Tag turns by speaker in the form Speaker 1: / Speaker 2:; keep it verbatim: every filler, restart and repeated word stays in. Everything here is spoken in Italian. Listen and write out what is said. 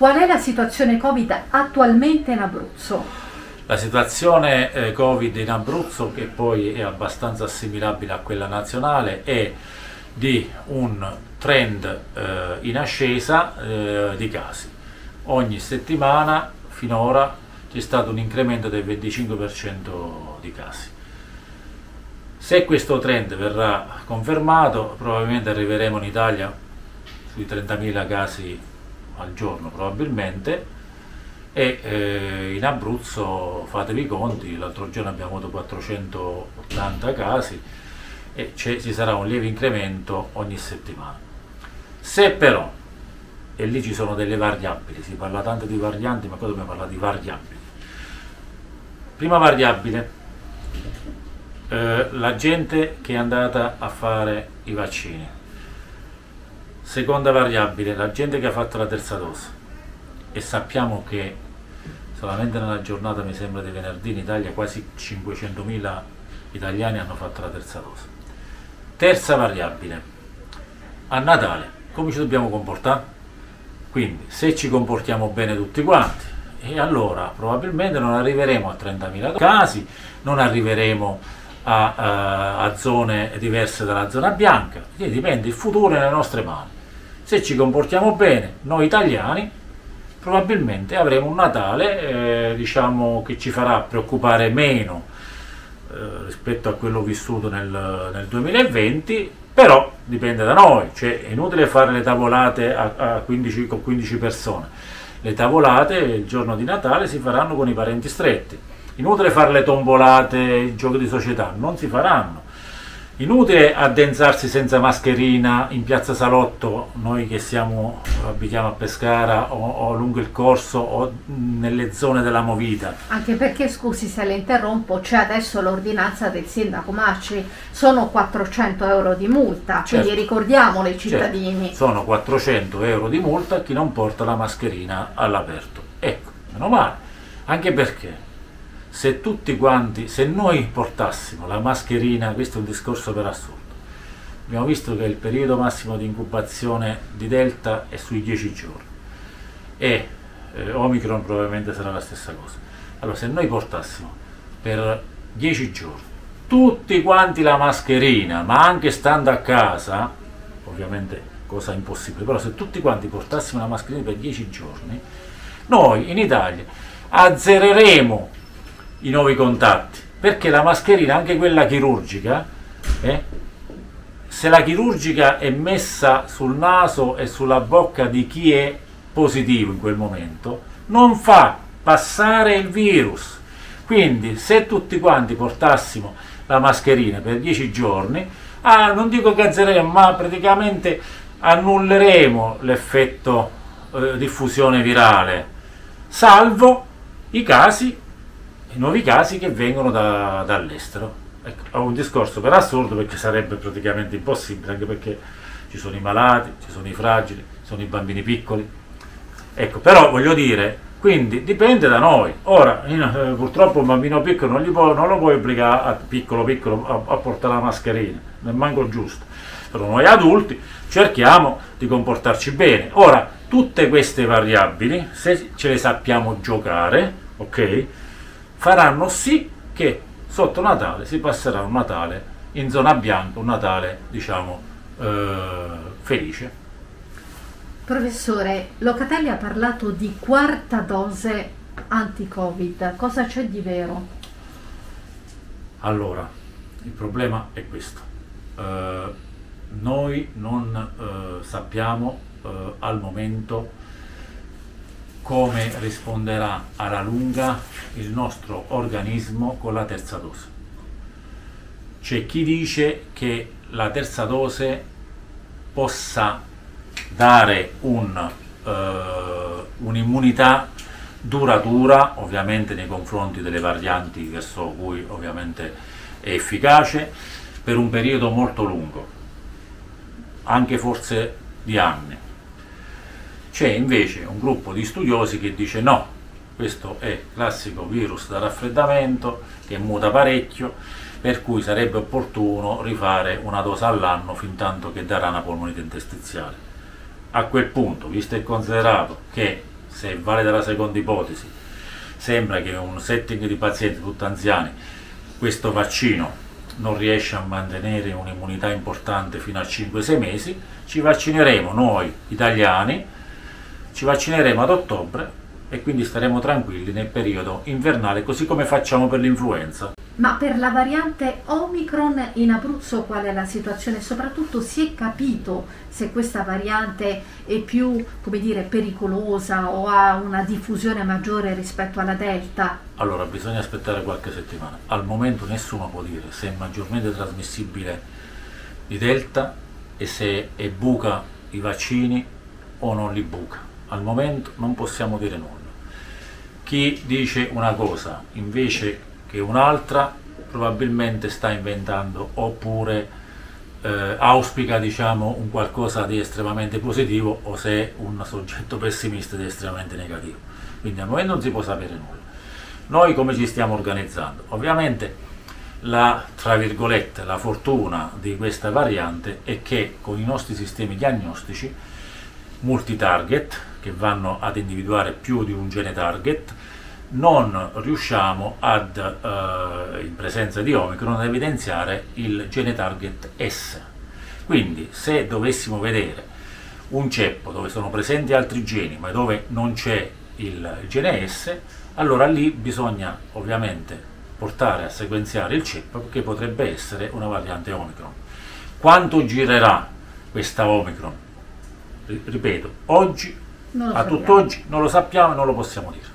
Speaker 1: Qual è la situazione Covid attualmente in Abruzzo?
Speaker 2: La situazione eh, Covid in Abruzzo, che poi è abbastanza assimilabile a quella nazionale, è di un trend eh, in ascesa eh, di casi. Ogni settimana finora c'è stato un incremento del venticinque per cento di casi. Se questo trend verrà confermato, probabilmente arriveremo in Italia sui trentamila casi al giorno probabilmente, e eh, in Abruzzo fatevi i conti, l'altro giorno abbiamo avuto quattrocentottanta casi e ci sarà un lieve incremento ogni settimana. Se però, e lì ci sono delle variabili, si parla tanto di varianti, ma qua dobbiamo parlare di variabili. Prima variabile, eh, la gente che è andata a fare i vaccini. Seconda variabile, la gente che ha fatto la terza dose, e sappiamo che solamente nella giornata, mi sembra di venerdì, in Italia quasi cinquecentomila italiani hanno fatto la terza dose. Terza variabile, a Natale come ci dobbiamo comportare? Quindi se ci comportiamo bene tutti quanti, e allora probabilmente non arriveremo a trentamila casi, non arriveremo a, a, a zone diverse dalla zona bianca, quindi dipende, il futuro è nelle nostre mani. Se ci comportiamo bene noi italiani, probabilmente avremo un Natale eh, diciamo che ci farà preoccupare meno eh, rispetto a quello vissuto nel, nel duemilaventi, però dipende da noi, cioè è inutile fare le tavolate a, a quindici, con quindici persone. Le tavolate il giorno di Natale si faranno con i parenti stretti, inutile fare le tombolate, i giochi di società, non si faranno. Inutile addensarsi senza mascherina in piazza Salotto, noi che siamo, abitiamo a Pescara o, o lungo il corso o nelle zone della Movita.
Speaker 1: Anche perché, scusi se le interrompo, c'è adesso l'ordinanza del sindaco Macri, sono quattrocento euro di multa, certo, quindi ricordiamolo ai cittadini.
Speaker 2: Certo, sono quattrocento euro di multa a chi non porta la mascherina all'aperto. Ecco, meno male, anche perché se tutti quanti, se noi portassimo la mascherina, questo è un discorso per assurdo, abbiamo visto che il periodo massimo di incubazione di Delta è sui dieci giorni e eh, Omicron probabilmente sarà la stessa cosa. Allora, se noi portassimo per dieci giorni tutti quanti la mascherina, ma anche stando a casa, ovviamente cosa impossibile, però se tutti quanti portassimo la mascherina per dieci giorni, noi in Italia azzereremo i nuovi contatti, perché la mascherina, anche quella chirurgica, eh, se la chirurgica è messa sul naso e sulla bocca di chi è positivo in quel momento, non fa passare il virus. Quindi se tutti quanti portassimo la mascherina per dieci giorni, ah, non dico che azzereremo, ma praticamente annulleremo l'effetto eh, diffusione virale, salvo i casi i nuovi casi che vengono da, dall'estero. Ecco, ho un discorso per assurdo, perché sarebbe praticamente impossibile, anche perché ci sono i malati, ci sono i fragili, ci sono i bambini piccoli. Ecco, però voglio dire, quindi dipende da noi. Ora, eh, purtroppo un bambino piccolo non, gli può, non lo puoi obbligare a piccolo piccolo a, a portare la mascherina, non è manco giusto. Però noi adulti cerchiamo di comportarci bene. Ora, tutte queste variabili, se ce le sappiamo giocare, ok, faranno sì che sotto Natale si passerà un Natale in zona bianca, un Natale diciamo eh, felice.
Speaker 1: Professore, Locatelli ha parlato di quarta dose anti-Covid, cosa c'è di vero?
Speaker 2: Allora, il problema è questo, eh, noi non eh, sappiamo eh, al momento come risponderà alla lunga il nostro organismo con la terza dose. C'è chi dice che la terza dose possa dare un, eh, un'immunità duratura, ovviamente nei confronti delle varianti verso cui ovviamente è efficace, per un periodo molto lungo, anche forse di anni. C'è invece un gruppo di studiosi che dice no, questo è classico virus da raffreddamento che muta parecchio, per cui sarebbe opportuno rifare una dose all'anno fin tanto che darà una polmonite interstiziale. A quel punto, visto e considerato che se vale della seconda ipotesi, sembra che un setting di pazienti tutti anziani, questo vaccino non riesce a mantenere un'immunità importante fino a cinque sei mesi, ci vaccineremo noi italiani, ci vaccineremo ad ottobre e quindi staremo tranquilli nel periodo invernale, così come facciamo per l'influenza.
Speaker 1: Ma per la variante Omicron in Abruzzo qual è la situazione? Soprattutto si è capito se questa variante è più, come dire, pericolosa o ha una diffusione maggiore rispetto alla Delta?
Speaker 2: Allora, bisogna aspettare qualche settimana. Al momento nessuno può dire se è maggiormente trasmissibile di Delta e se è buca i vaccini o non li buca. Al momento non possiamo dire nulla. Chi dice una cosa invece che un'altra probabilmente sta inventando oppure eh, auspica, diciamo, un qualcosa di estremamente positivo, o se è un soggetto pessimista di estremamente negativo. Quindi al momento non si può sapere nulla. Noi come ci stiamo organizzando? Ovviamente la, tra virgolette, la fortuna di questa variante è che con i nostri sistemi diagnostici multi-target, che vanno ad individuare più di un gene target, non riusciamo ad, eh, in presenza di Omicron, ad evidenziare il gene target S. Quindi se dovessimo vedere un ceppo dove sono presenti altri geni ma dove non c'è il gene S, allora lì bisogna ovviamente portare a sequenziare il ceppo, che potrebbe essere una variante Omicron. Quanto girerà questa Omicron? Ripeto, oggi, a tutt'oggi non lo sappiamo e non lo possiamo dire.